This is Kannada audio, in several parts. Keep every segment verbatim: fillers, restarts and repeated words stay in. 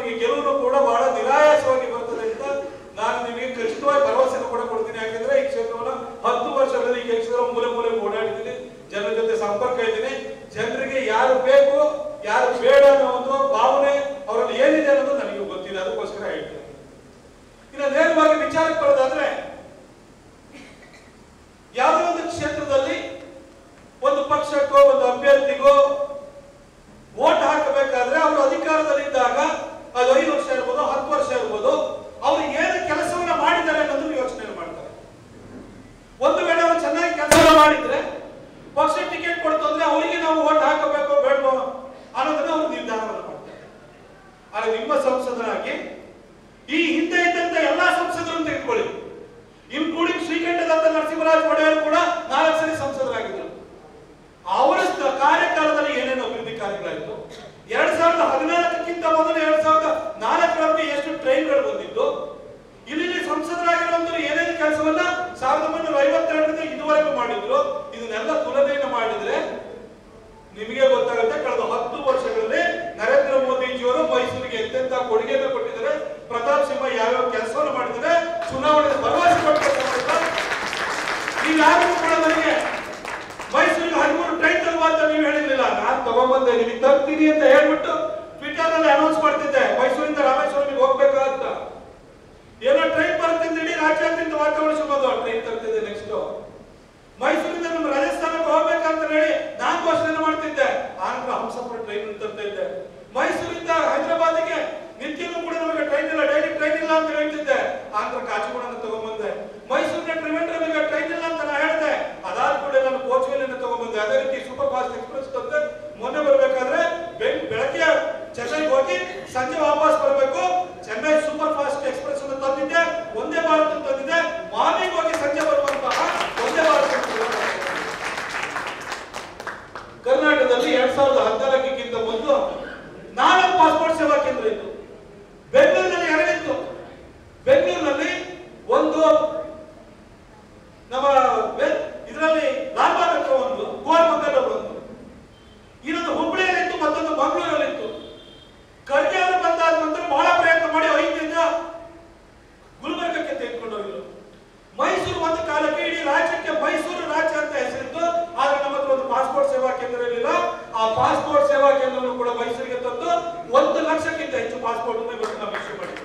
ನಿಮಗೆ ಗೆಲುವು ಕೂಡ ಬಹಳ ನಿರಾಯಾಸವಾಗಿ ಬರ್ತದೆ ಅಂತ ನಾನು ನಿಮಗೆ ಖಚಿತವಾಗಿ ಭರವಸೆಯನ್ನು ಕೂಡ ಕೊಡ್ತೀನಿ. ಯಾಕಂದ್ರೆ ಈ ಕ್ಷೇತ್ರವನ್ನು ಹತ್ತು ವರ್ಷಗಳಲ್ಲಿ ಈ ಕ್ಷೇತ್ರ ಮೂಲೆ ಮೂಲೆ ಓಡಾಡಿದ್ದೀನಿ, ಜನರ ಜೊತೆ ಸಂಪರ್ಕ ಇದ್ದೀನಿ. ಜನರಿಗೆ ಯಾರು ಬೇಕು ಯಾರು ಬೇಡ ಅನ್ನೋ ಒಂದು ಭಾವನೆ ಅವರಲ್ಲಿ ಏನಿದೆ ಅನ್ನೋದು ನನಗೆ ಗೊತ್ತಿದೆ, ಅದಕ್ಕೋಸ್ಕರ ಹೇಳ್ತೇನೆ. ಇನ್ನು ನೇರವಾಗಿ ವಿಚಾರಕ್ಕೆ ಬರೋದಾದ್ರೆ, ಯಾವುದೇ ಒಂದು ಕ್ಷೇತ್ರದಲ್ಲಿ ಒಂದು ಪಕ್ಷಕ್ಕೋ ಒಂದು ಅಭ್ಯರ್ಥಿಗೋ ವೋಟ್ ಹಾಕಬೇಕಾದ್ರೆ ಅವರು ಅಧಿಕಾರದಲ್ಲಿದ್ದಾಗ ಅದು ಐದು ವರ್ಷ ಇರ್ಬೋದು, ಹತ್ತು ವರ್ಷ ಇರ್ಬೋದು, ಅವರು ಏನು ಕೆಲಸವನ್ನ ಮಾಡಿದ್ದಾರೆ ಅನ್ನೋದನ್ನು ಯೋಚನೆ ಮಾಡ್ತಾರೆ. ಒಂದು ವೇಳೆ ಅವರು ಚೆನ್ನಾಗಿ ಕೆಲಸ ಮಾಡಿದ್ರೆ ಪಕ್ಷ ಟಿಕೆಟ್ ಕೊಡ್ತು ಅಂದ್ರೆ ಅವರಿಗೆ ನಾವು ವೋಟ್ ಹಾಕಬೇಕು ಬೇಡವೋ ಅನ್ನೋದನ್ನ ಅವರು ನಿರ್ಧಾರವನ್ನು ಮಾಡ್ತಾರೆ. ಆದ್ರೆ ನಿಮ್ಮ ಸಂಸದರಾಗಿ ಈ ಹಿಂದೆ ಇದ್ದಂತ ಎಲ್ಲಾ ಸಂಸದರನ್ನು ತೆಗೆದುಕೊಳ್ಳಿ, ಇನ್ಕ್ಲೂಡಿಂಗ್ ಶ್ರೀಕಂಠದತ್ತ ನರಸಿಂಹರಾಜ ಒಡೆಯರ್ ಕೂಡ ನಾಲ್ಕು ಸರಿ ಸಂಸದರಾಗಿದ್ದರು. ಅವರ ಕಾರ್ಯಕಾಲದಲ್ಲಿ ಏನೇನು ಅಭಿವೃದ್ಧಿ ಕಾರ್ಯಗಳಾಯಿತು, ಎರಡ್ ಸಾವಿರದ ಹದಿನಾಲ್ಕಕ್ಕಿಂತ ಮೊದಲು ಎರಡ್ ಸಾವಿರದ ನಾಲ್ಕರವರೆಗೆ ಎಷ್ಟು ಟ್ರೈನ್ಗಳು ಬಂದಿದ್ದು, ಇಲ್ಲಿ ಸಂಸದರಾಗಿರುವಂತರು ಏನೇನು ಕೆಲಸವನ್ನ ಸಾವಿರದ ಒಂಬೈನೂರ ಐವತ್ತೆರಡರಿಂದ ಇದುವರೆಗೂ ಮಾಡಿದ್ರು, ಇದನ್ನೆಲ್ಲ ತುಲನೆಯನ್ನು ಮಾಡಿದ್ರೆ ನಿಮಗೆ ಗೊತ್ತಾಗುತ್ತೆ ಕಳೆದ ಹತ್ತು ವರ್ಷಗಳಲ್ಲಿ ನರೇಂದ್ರ ಮೋದಿಜಿಯವರು ಮೈಸೂರಿಗೆ ಎಂತೆಂತ ಕೊಡುಗೆಯನ್ನು ಕೊಟ್ಟಿದ್ದಾರೆ, ಪ್ರತಾಪ್ ಸಿಂಹ ಯಾವ್ಯಾವ ಕೆಲಸವನ್ನು ಮಾಡಿದ್ದಾರೆ, ಚುನಾವಣೆ ಭರವಸೆ ಕೊಟ್ಟಿದ್ದಾರೆ. ನೀವ್ಯಾರಿಗೂ ಕೂಡ ನನಗೆ ಮೈಸೂರಿಗೆ ಹದಿಮೂರು ಟ್ರೈನ್ ತರುವ ಅಂತ ನೀವು ಹೇಳಿರ್ಲಿಲ್ಲ, ನಾನು ತಗೊಂಡ್ಬಂದೆ ನಿಮಗೆ ತರ್ತೀನಿ ಅಂತ ಹೇಳ್ಬಿಟ್ಟು ಟ್ವಿಟರ್ ನಲ್ಲಿ ಅನೌನ್ಸ್ ಮಾಡ್ತಿದ್ದೆ ಮೈಸೂರಿಂದ ರಾಮೇಶ್ವರಮಿಗೆ ಹೋಗ್ಬೇಕಾ ಅಂತ. ಏನೋ ಟ್ರೈನ್ ಬರುತ್ತಿದ್ದ ಇಡೀ ರಾಜ್ಯಾದ್ಯಂತ ವಾತಾವರಣ ಶುಭದು ಟ್ರೈನ್ ತರ್ತಿದ್ದೆ. ನೆಕ್ಸ್ಟ್ ಮೈಸೂರಿಂದ ನಮ್ಮ ರಾಜಸ್ಥಾನಕ್ಕೆ ಹೋಗ್ಬೇಕಂತ ಹೇಳಿ ನಾನು ಘೋಷಣೆ ಮಾಡ್ತಿದ್ದೆ, ಆನಂತರ ಹಂಸಪುರ ಟ್ರೈನ್ ತರ್ತಾ ಇದ್ದೆ. ಮೈಸೂರಿಂದ ಹೈದರಾಬಾದ್ಗೆ ನಿತ್ಯನೂ ಕೂಡ ನಮಗೆ ಟ್ರೈನ್ ಇಲ್ಲ, ಡೈಲಿ ಟ್ರೈನ್ ಇಲ್ಲ ಅಂತ ಹೇಳ್ತಿದ್ದೆ, ಆನಂತರ ಕಾಚಿಗೂಡನ ತಗೊಂಡ್ಬಂದೆ. ಮೈಸೂರಿನ ಟ್ರಿವೆಂಡ್ರಮ್ಗೆ ಟ್ರೈನ್ ಇಲ್ಲ ಅಂತ ನಾನು ಹೇಳಿದೆ, ಅದಾದ ಕೂಡ ನಾನು ಕೋಚ್ವೇಲಿನ ತಗೊಂಡ್ಬಂದೆ. ಅದೇ ರೀತಿ ಸೂಪರ್ ಫಾಸ್ಟ್ ಎಕ್ಸ್ಪ್ರೆಸ್ ತಂದೆ. ಮೊನ್ನೆ ಬರ್ಬೇಕಾದ್ರೆ ಬೆಳಗ್ಗೆ ಚೆನ್ನೈಗೆ ಹೋಗಿ ಸಂಜೆ ವಾಪಸ್ ಬರಬೇಕು, ಚೆನ್ನೈ ಸೂಪರ್ ಫಾಸ್ಟ್ ಎಕ್ಸ್ಪ್ರೆಸ್ ಅನ್ನು ತಂದಿದ್ದೆ, ಒಂದೇ ಭಾರತ ತಂದಿದ್ದೆ, ಮಾರ್ನಿಂಗ್ ಹೋಗಿ ಸಂಜೆ ಬರುವಂತಹ ಒಂದೇ ಭಾರತ. ಕರ್ನಾಟಕದಲ್ಲಿ ಎರಡ್ ಸಾವಿರದ ಹದಿನಾಲ್ಕಕ್ಕಿಂತ ಮೊದಲು ನಾಲ್ಕು ಪಾಸ್ಪೋರ್ಟ್ ಸೇವಾ ಕೇಂದ್ರ ಇತ್ತು. ಬೆಂಗಳೂರಿನಲ್ಲಿ ಎರಡಿತ್ತು. ಬೆಂಗಳೂರಿನಲ್ಲಿ ಒಂದು ನಮ್ಮ ಇದರಲ್ಲಿ ಲಾಲ್ಬಾಗ್ ಹತ್ರ ಒಂದು, ಗೋಲ್ಮಂಗಲಲ್ಲಿ ಒಂದು, ಇನ್ನೊಂದು ಹುಬ್ಬಳ್ಳಿಯಲ್ಲಿತ್ತು, ಮತ್ತೊಂದು ಮಂಗಳೂರಲ್ಲಿತ್ತು. ಖರ್ಗೆ ಅವರು ಬಂದಾದ ನಂತರ ಬಹಳ ಪ್ರಯತ್ನ ಮಾಡಿ ಐದರಿಂದ ಗುಲ್ಬರ್ಗಕ್ಕೆ ತೆಗೆದುಕೊಂಡು ಹೋಗಿದ್ರು. ಮೈಸೂರು ಒಂದು ಕಾಲಕ್ಕೆ ಇಡೀ ರಾಜ್ಯಕ್ಕೆ ಮೈಸೂರು ರಾಜ್ಯ ಅಂತ ಹೆಸರಿತ್ತು, ಆದ್ರೆ ನಮ್ಮ ಹತ್ರ ಒಂದು ಪಾಸ್ಪೋರ್ಟ್ ಸೇವಾ ಕೇಂದ್ರ ಇರಲಿಲ್ಲ. ಆ ಪಾಸ್ಪೋರ್ಟ್ ಸೇವಾ ಕೇಂದ್ರವನ್ನು ಕೂಡ ಮೈಸೂರಿಗೆ ತಂದು ಒಂದು ಲಕ್ಷಕ್ಕಿಂತ ಹೆಚ್ಚು ಪಾಸ್ಪೋರ್ಟ್ ಇವತ್ತು ನಾವು ಇಶ್ಯೂ ಮಾಡಿದ್ವಿ.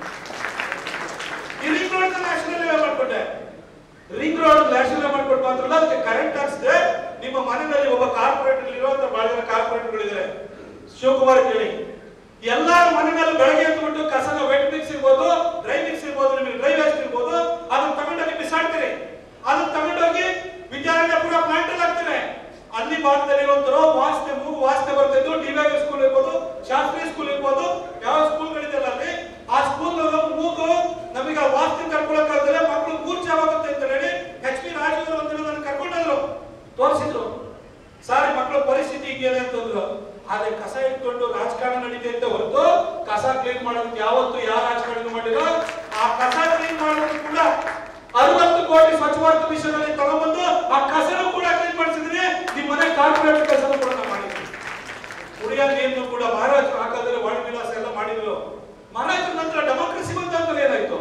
ಈ ರಿಂಗ್ ರೋಡ್ ನ್ಯಾಷನಲ್ ಹೈವೇ ಮಾಡ್ಕೊಂಡೆ, ರಿಂಗ್ ರೋಡ್ ನ್ಯಾಷನಲ್ ಮಾಡ್ಕೊಂಡು ಮಾತ್ರ ಅಲ್ಲ, ಅದಕ್ಕೆ ಕರೆಂಟ್ ಹಾಕ್ಸಿದೆ. ನಿಮ್ಮ ಮನೆಯಲ್ಲಿ ಒಬ್ಬ ಕಾರ್ಪೊರೇಟರ್ ಇರುವಂತ ಬಹಳ ಜನ ಕಾರ್ಪೊರೇಟರ್ಗಳಿದ್ದಾರೆ, ಶಿವಕುಮಾರ್ ಕೇಳಿ, ಎಲ್ಲಾರ ಮನೆಯಲ್ಲಿ ಬೆಳಗ್ಗೆ ಎದ್ದುಬಿಟ್ಟು ಕಸನ ವೆಟ್ ಮಿಕ್ಸ್ ಇರ್ಬೋದು, ಡ್ರೈ ಮಿಕ್ಸ್ ಇರ್ಬೋದು, ನಿಮಗೆ ಡ್ರೈ ವೇಸ್ಟ್ ಇರ್ಬೋದು, ಅದನ್ನ ತಗೊಂಡೋಗಿ ಬಿಸಾಡ್ತೀರಿ. ಅದನ್ನ ತಗೊಂಡೋಗಿ ವಿದ್ಯಾರಣ್ಯಪುರ ಪ್ಲಾಂಟ್ ಅಲ್ಲಿ ಹಾಕ್ತಾರೆ. ಅಲ್ಲಿ ಭಾಗದಲ್ಲಿರುವಂತರು ವಾಸನೆ ಮೂಗು ವಾಸನೆ ಬರ್ತಿದ್ದು, ಡಿವಿಆರ್ ಸ್ಕೂಲ್ ಇರ್ಬೋದು, ಶಾಸ್ತ್ರೀಯ ಸ್ಕೂಲ್ ಇರ್ಬೋದು, ಯಾವ ಸ್ಕೂಲ್ಗಳಿದೆಯಲ್ಲ ಅಲ್ಲಿ, ಆ ಸ್ಕೂಲ್ ಮೂಗು ನಮಗೆ ಆ ವಾಸನೆ ಕರ್ಕೊಳಕ್ಕಾಗಲ್ಲ, ಮಕ್ಕಳು ಮೂರ್ಛಾವಾಗುತ್ತೆ ಅಂತ ಹೇಳಿ ಎಚ್ ಪಿ ರಾಜು ಒಂದಿನ ನನ್ನ ಕರ್ಕೊಂಡೋದ್ರು, ತೋರಿಸಿದ್ರು, ಸಾರಿ ಮಕ್ಕಳ ಪರಿಸ್ಥಿತಿ ಹೀಗೇನೆ ಅಂತಂದ್ರು. ಆದ್ರೆ ಕಸ ಇಟ್ಕೊಂಡು ರಾಜಕಾರಣ ನಡೀತೆ ಅಂತ ಹೊರತು ಕಸ ಕ್ಲೀನ್ ಮಾಡೋದಕ್ಕೆ ಯಾವತ್ತು ಯಾವ ರಾಜಕಾರಣ ಮಾಡಿರೋ. ಆ ಕಸ ಕ್ಲೀನ್ ಮಾಡೋದಕ್ಕೆ ಕೂಡ ಅರವತ್ತು ಕೋಟಿ ಸ್ವಚ್ಛ ಭಾರತ ಮಿಷನ್ ಅಲ್ಲಿ ತಗೊಂಡ್ಬಂದು ಆ ಕಸನೂ ಕೂಡ ಕ್ಲೀನ್ ಮಾಡಿಸಿದ್ರೆ ನಿಮ್ಮ ಮನೆ ಕಾರ್ಪೊರೇಟ್ ಕೆಲಸನೂ ಕೂಡ ನಾವು ಮಾಡಿದ್ವಿ. ಕುಡಿಯೋ ನೀರನ್ನು ಕೂಡ ಮಹಾರಾಜರು ಹಾಕಾದ್ರೆ ವಾಣಿ ವಿಲಾಸ ಎಲ್ಲ ಮಾಡಿದ್ರು. ಮಹಾರಾಜರ ನಂತರ ಡೆಮೋಕ್ರಸಿ ಬಂತ ಅಂತ ಏನಾಯ್ತು?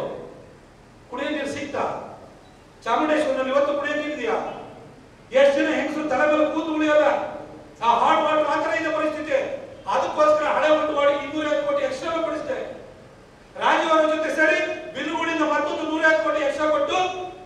ಕುಡಿಯೋ ನೀರು ಸಿಗ್ತಾ? ಚಾಮುಂಡೇಶ್ವರಿನಲ್ಲಿ ಇವತ್ತು ಕುಡಿಯೋ ನೀರಿದೆಯಾ? ಎಷ್ಟು ಜನ ಹೆಂಗಸರು ತಲೆ ಮೇಲೆ ಕೂತು ಉಳಿಯಲ್ಲ, ಆ ಹಾಟ್ ವಾಟರ್ ಆ ತರ ಇದೆ ಪರಿಸ್ಥಿತಿ. ಅದಕ್ಕೋಸ್ಕರ ಹಳೆ ಒಂದು ಮಾಡಿ ಇನ್ನೂರೈವತ್ತು ಕೋಟಿ ಎಕ್ಸ್ಟ್ರಾ ಕೊಡಿಸಿದೆ. ರಾಜೀವ್ ಅವರ ಜೊತೆ ಸೇರಿ ಬಿಲ್ಲುಗಳಿಂದ ಮತ್ತೊಂದು ನೂರೈವತ್ತು ಕೋಟಿ ಎಕ್ಸ್ಟ್ರಾ ಕೊಟ್ಟು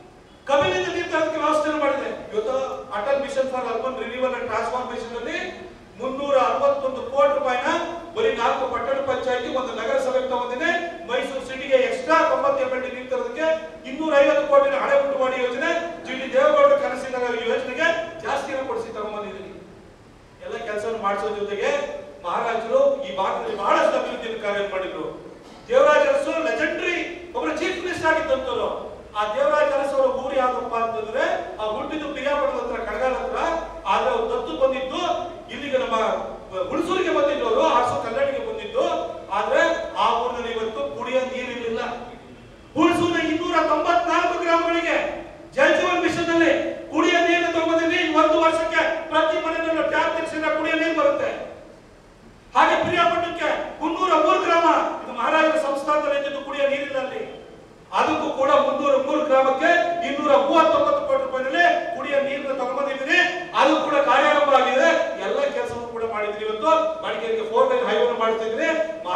ಕಬಿನಿಂದ ನೀರು ತರೋದಕ್ಕೆ ವ್ಯವಸ್ಥೆ ಮಾಡಿದೆ. ಇವತ್ತು Atal mission for urban renewal and transformation ಅಲ್ಲಿ ಮುನ್ನೂರ ಅರವತ್ತೊಂದು ಕೋಟಿ ರೂಪಾಯಿನ ಬರೀ ನಾಲ್ಕು ಪಟ್ಟಣ ಪಂಚಾಯತಿ ಒಂದು ನಗರಸಭೆ ತಗೊಂಡಿದೆ. ಮೈಸೂರು ಸಿಟಿಗೆ ಎಕ್ಸ್ಟ್ರಾ ತೊಂಬತ್ತು ಎಂ ಎಲ್ ಡಿ ನೀರು ತರೋದಕ್ಕೆ ಇನ್ನೂರ ಐವತ್ತು ಕೋಟಿನ ಹಳೆ ಉಂಟುಮಾಡಿ ಯೋಜನೆ, ಜಿ ಡಿ ದೇವೇಗೌಡ ಕನಸಿನ ಯೋಜನೆಗೆ ಜಾಸ್ತಿ ಕೊಡಿಸಿ ತಗೊಂಡ್ಬಂದಿದ್ದೀನಿ. ಎಲ್ಲ ಕೆಲಸವನ್ನು ಮಾಡಿಸೋ ಜೊತೆಗೆ ಮಹಾರಾಜರು ಈ ಭಾಗದಲ್ಲಿ ಬಹಳಷ್ಟು ಅಭಿವೃದ್ಧಿ ಕಾರ್ಯ ಮಾಡಿದ್ರು. ದೇವರಾಜ ಅರಸು ಲೆಜೆಂಡರಿ ಒಬ್ಬರು ಚೀಫ್ ಮಿನಿಸ್ಟರ್ ಆಗಿದ್ದಂತರು. ಆ ದೇವರಾಜ ಅರಸು ಅವರ ಊರು ಯಾವ್ದಪ್ಪ ಅಂತಂದ್ರೆ ಆ ಹುಟ್ಟಿದ್ದು ಪಿರಿಯಾಪಟ್ಟಣದ ಹತ್ರ, ಕಡಗಾಲ ಹತ್ರ. ಆದ್ರೆ ಅವ್ರು ದತ್ತು ಬಂದಿದ್ದು ಇಲ್ಲಿಗೆ ನಮ್ಮ ಹುಣಸೂರಿಗೆ ಬಂದಿದ್ದು, ಅವರು ಅರಸು ಕನ್ನಡಿಗೆ ಬಂದಿದ್ದು. ಆದ್ರೆ ಆ ಊರಿನಲ್ಲಿ ಇವತ್ತು ಕುಡಿಯೋ ನೀರಿರಲಿಲ್ಲ. ಹುಣಸೂರಿನ ಇನ್ನೂರ ತೊಂಬತ್ನಾಲ್ಕು ಗ್ರಾಮಗಳಿಗೆ ಜಲ್ ಜೀವನ್ ಮಿಷನ್ ನಲ್ಲಿ ಕುಡಿಯೋ ನೀರನ್ನು ತಗೊಂಡಿದ್ವಿ. ಒಂದು ವರ್ಷಕ್ಕೆ ಪ್ರತಿ ಮನೆಯಲ್ಲೂ ಟ್ಯಾಪ್ ತೆಗೆಸಿದ್ರೆ ಕುಡಿಯೋ ನೀರು ಬರುತ್ತೆ. ಹಾಗೆ ಪಿರಿಯಾಪಟ್ಟಣಕ್ಕೆ ಮುನ್ನೂರ ಮೂರು ಗ್ರಾಮ ಇದು ಮಹಾರಾಜರ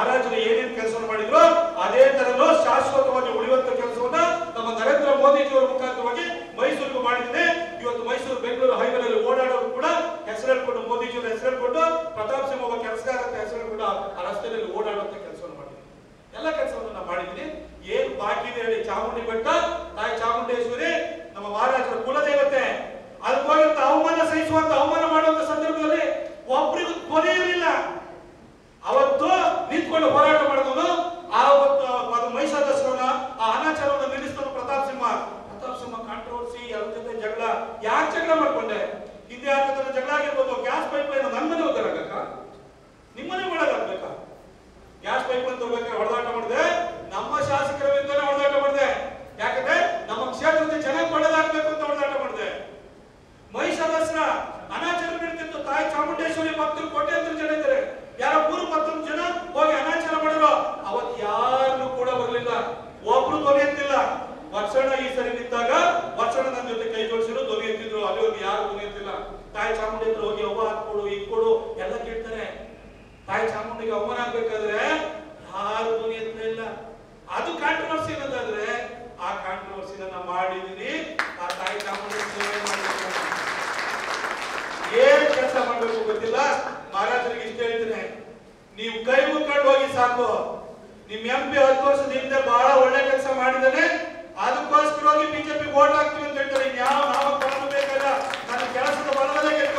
ಮಹಾರಾಜರು ಏನೇನು ಕೆಲಸ ಮಾಡಿದ್ರು ಅದೇ ತರನು ಶಾಶ್ವತವಾಗಿ ಉಳಿಯುವಂತ ಕೆಲಸವನ್ನ ನಮ್ಮ ನರೇಂದ್ರ ಮೋದಿಜಿಯವರ ಮುಖಾಂತರವಾಗಿ ಮೈಸೂರಿಗೆ ಮಾಡಿದ್ರೆ ಇವತ್ತು ಮೈಸೂರು ಬೆಂಗಳೂರು ಹೈವೇನಲ್ಲಿ ಓಡಾಡೋರು ಕೂಡ ಹೆಸರು ಹೇಳ್ಕೊಂಡು ಮೋದಿಜಿಯವರ ಹೆಸರು ಹೇಳ್ಕೊಂಡು ಪ್ರತಾಪ್ ಸಿಂಹ ಒಬ್ಬ ಕೆಲಸಗಾರ ಅಂತ ಹೆಸರು ಹೇಳ್ಕೊಂಡು ಆ ರಸ್ತೆಯಲ್ಲಿ ಓಡಾಡುವಂತ ಕೆಲಸವನ್ನು ಮಾಡಿದ್ವಿ. ಎಲ್ಲ ಕೆಲಸವನ್ನು ನಾವು ಮಾಡಿದ್ವಿ. ಏನ್ ಬಾಕಿ ಇದೆ ಹೇಳಿ, ಚಾಮುಂಡಿ ಬೆಟ್ಟ, ತಾಯಿ ಚಾಮುಂಡೇಶ್ವರಿ ನಮ್ಮ ಮಹಾರಾಜರ ಕುಲದೇವತೆ, ಅದಕ್ಕೋಗಿಂತ ಅವಮಾನ ಸಹಿಸುವಂತ ಅವಮಾನ ಮಾಡುವಂತ ಸಂದರ್ಭದಲ್ಲಿ ಒಬ್ಬರಿಗೂ ಕೊನೆಯಿರಲಿಲ್ಲ. ಅವತ್ತು ನಿಂತ್ಕೊಂಡು ಹೋರಾಟ ಮಾಡಿದವನು ಆವತ್ತು ಮೈಸೂರು ದಸರನ್ನ ಆ ಅನಾಚಾರವನ್ನು ನಿಲ್ಲಿಸಿದವನು ಪ್ರತಾಪ್ ಸಿಂಹ. ಪ್ರತಾಪ್ ಸಿಂಹ ಕಾಂಟ್ರವರ್ಸಿ, ಅವ್ರ ಜೊತೆ ಜಗಳ. ಯಾಕೆ ಜಗಳ ಮಾಡ್ಕೊಂಡೆ? ಹಿಂದೆ ಯಾರ ಜೊತೆ ಜಗಳ ಆಗಿರ್ಬೋದು. ಗ್ಯಾಸ್ ಪೈಪ್ ಲೈನ್ ನನ್ನ ಮನೆ ಹೋಗಬೇಕಾ, ನಿಮ್ಮನೆ ಒಳಗಾಗ್ಬೇಕಾ? ಗ್ಯಾಸ್ ಪೈಪ್ ಲೈನ್ ತಗೋಬೇಕಾದ್ರೆ ಹೊಡೆದಾಟ ಮಾಡಿದೆ, ನಮ್ಮ ಶಾಸಕರ ವಿರುದ್ಧನೇ ಹೊಡೆದಾಟ ಮಾಡಿದೆ. ಯಾಕಂದ್ರೆ ನಮ್ಮ ಕ್ಷೇತ್ರದ ಜನಕ್ಕೆ ಒಳ್ಳೆದಾಗಬೇಕು ಅಂತ ಹೊಡೆದಾಟ ಮಾಡಿದೆ. ಮೈಸೂರು ದಸರಾ ಅನಾಚಾರ ನಡೀತಿತ್ತು. ತಾಯಿ ಚಾಮುಂಡೇಶ್ವರಿ ಭಕ್ತರು ಕೋಟ್ಯಾಂತರ ಜನ ಇದ್ದಾರೆ. ಯಾರೋ ಮೂರು ಮತ್ತೊಂದು ಜನ ಹೋಗಿ ಅನಾಚಾರ ಮಾಡಿದ್ರು. ಅವತ್ತು ಯಾರು ಕೂಡ ಬರಲಿಲ್ಲ, ಒಬ್ರು ಧ್ವನಿ ಎತ್ತಿಲ್ಲ. ವರ್ಷಣ ಈ ಸರಿ ನಿಂತಾಗ ವರ್ಷಣ ನನ್ನ ಜೊತೆ ಕೈ ಜೋಡಿಸಿದ್ರು, ಧ್ವನಿ ಎತ್ತಿದ್ರು. ಅಲ್ಲಿವರೆಗೆ ಯಾರು ಧ್ವನಿ ಎತ್ತಿಲ್ಲ. ತಾಯಿ ಚಾಮುಂಡಿ ಹತ್ರ ಹೋಗಿ ಅವ್ವ ಹಾಕೊಡು, ಇಕ್ಕೊಡು ಎಲ್ಲ ಕೇಳ್ತಾರೆ. ತಾಯಿ ಚಾಮುಂಡಿಗೆ ಅವಮಾನ ಆಗ್ಬೇಕಾದ್ರೆ ಯಾರು ಧ್ವನಿ ಎತ್ತಲಿಲ್ಲ. ಅದು ಕಾಂಟ್ರವರ್ಸಿ ಅನ್ನೋದಾದ್ರೆ ಆ ಕಾಂಟ್ರವರ್ಸಿನ ನಾವು ಮಾಡಿದೀನಿ. ಆ ತಾಯಿ ಚಾಮುಂಡಿ ಏನ್ ಕೆಲಸ ಮಾಡ್ಬೇಕು ಗೊತ್ತಿಲ್ಲ. ಮಹಾರಾಜರಿಗೆ ಇಷ್ಟ ಹೇಳ್ತೀನಿ, ನೀವು ಕೈ ಮುಕ್ಕೊಂಡು ಹೋಗಿ ಸಾಕು. ನಿಮ್ ಎಂ ಪಿ ಹತ್ತು ವರ್ಷದ ಹಿಂದೆ ಬಹಳ ಒಳ್ಳೆ ಕೆಲಸ ಮಾಡಿದಾನೆ, ಅದಕ್ಕೋಸ್ಕರವಾಗಿ ಬಿಜೆಪಿ ವೋಟ್ ಹಾಕ್ತೀವಿ ಅಂತ ಹೇಳ್ತಾರೆ. ಯಾವ ನಾವು ಬೇಕಾದ ನನ್ನ ಕೆಲಸದ ಬಲವೇ